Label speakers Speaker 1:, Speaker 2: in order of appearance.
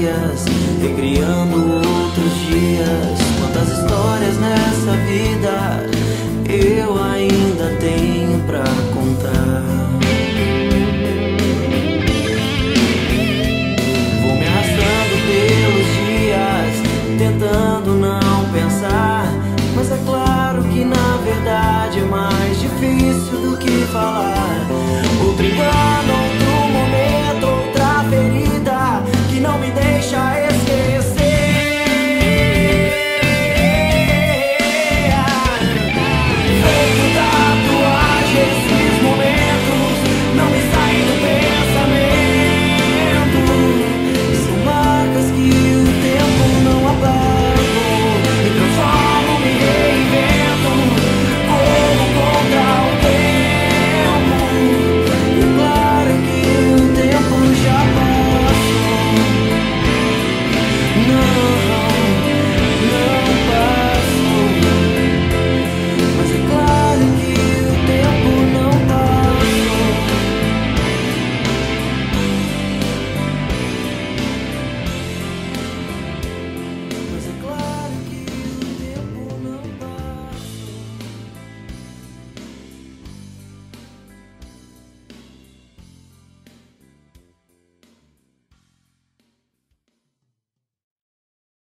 Speaker 1: dias, recriando outros dias. Quantas histórias nessa vida eu ainda tenho pra contar. Vou me arrastando pelos dias, tentando não pensar, mas é claro que na verdade é mais difícil do que falar.